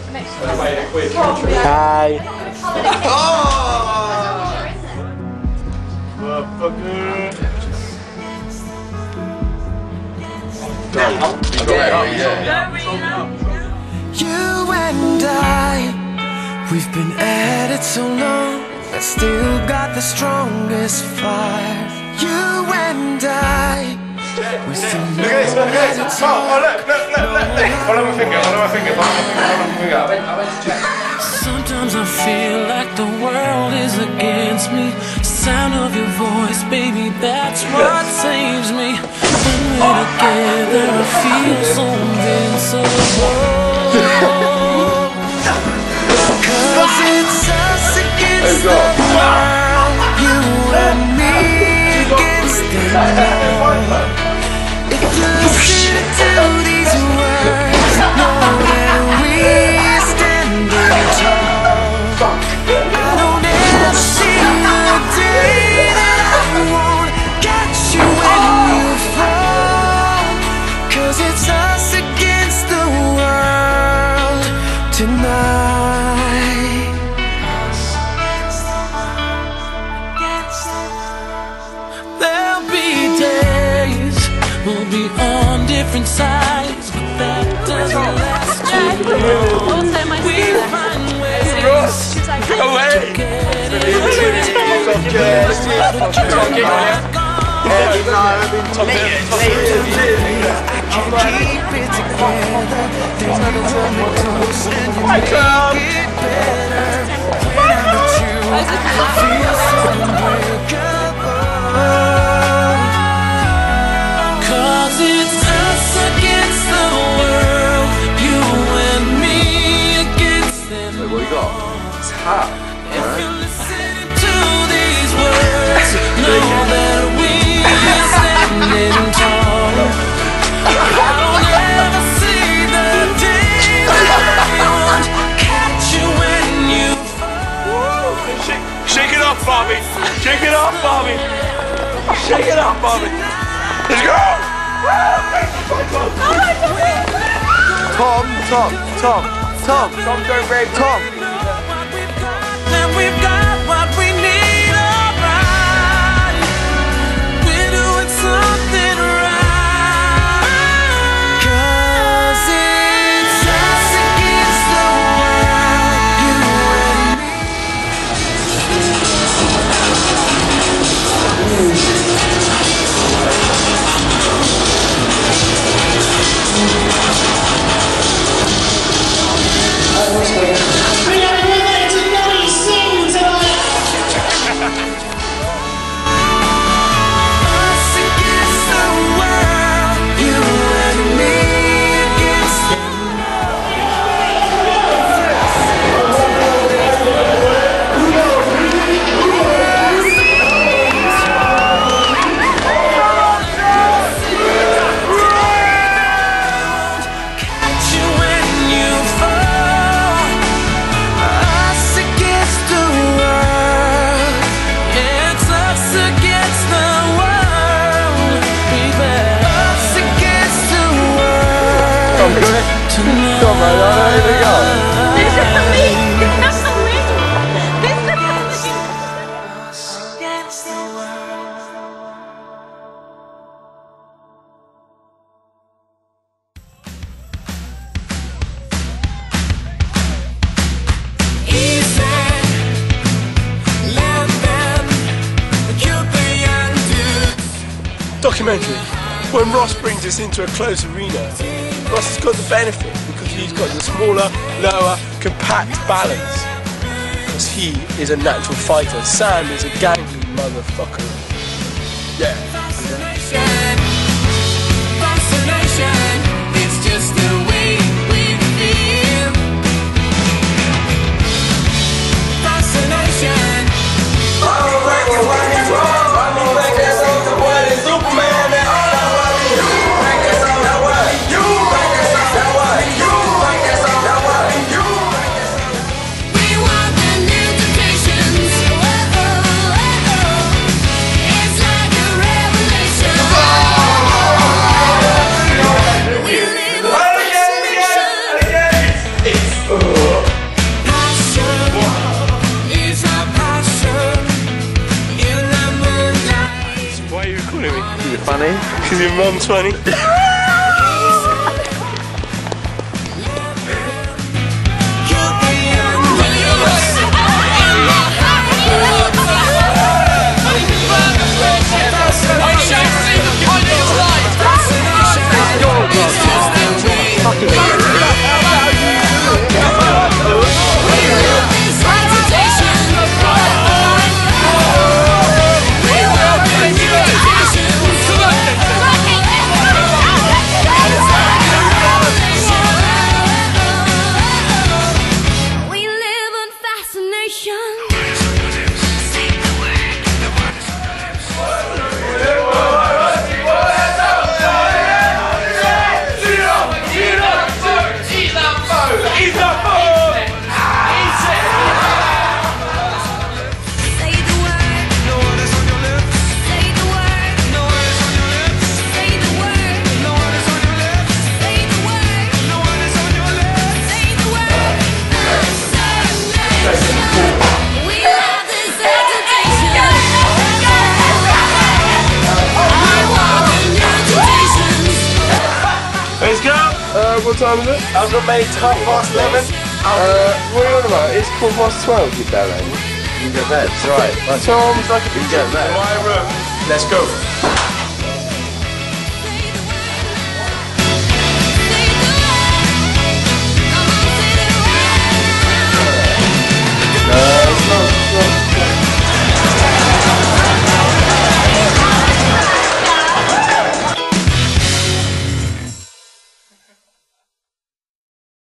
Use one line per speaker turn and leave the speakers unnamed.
Hi.
You and I, we've been at it so long, I still got the strongest fire. You and I, we still know how to talk. Sometimes I feel like the world is against me. The sound of your voice, baby, that's what saves me. When we're together, I feel so invincible. 'Cause it's us against the world, you and me against them all. If you listen to these words, know that we're standing tall. I don't ever see a day that I won't catch you when you fall. 'Cause it's us against the world tonight. There'll be days we'll be on different sides, but that doesn't last too long. We find ways to get keep it together. Things are running close and you make it better. When I'm with you, I feel so unbreakable. 'Cause it's us against the world, you and me against them.
What you got? It's hot.
If you listen to these words, know that we're standing tall. I don't ever see the day I won't catch you when you fall.
Shake it up, Bobby! Shake it up, Bobby! Shake it up, Bobby! Let's go!
Tom, go babe, Tom.
And we've got what we need, alright. We're doing something right. 'Cause it's us against the world, you and me. Us against the world, you and me against them. Catch you when you fall. Us against the world. It's us against the world, baby. Us against the world. Tonight.
This is amazing! That's amazing! This is amazing!
Us against the world.
Documentary. When Ross brings us into a close arena, Ross has got the benefit because he's got the smaller, lower, compact balance. Because he is a natural fighter. Sam is a gangly motherfucker. Yeah.
Fascination, it's just the way we feel. Fascination. We want the new temptations. It's like a revelation.
Because your mum's funny.
Let's go!
What time is it?
I was gonna make 11:30.
What are you on about? It's 12:15, you bellend.
You can go to bed, it's alright.
Tom's like a
You can go to bed.
My room. Let's go.